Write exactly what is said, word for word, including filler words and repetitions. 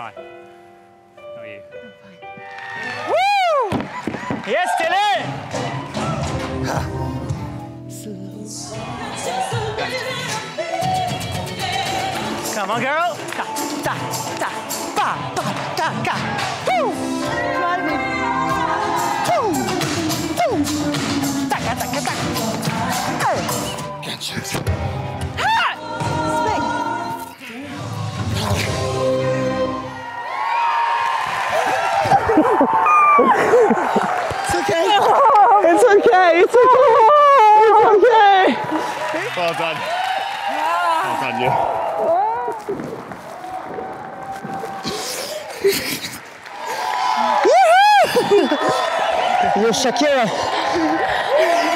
Hi. How are you? I'm fine. Woo! Yes, Tilly! Come on, girl. Da, da, da, ba, ba, ga, ga. Woo! Come on, Woo! Woo! Da, ga, da, ga, da. Hey! Gotcha. Ha! It's okay. It's okay. It's okay. It's okay. Well done. Well done, you. You're Shakira.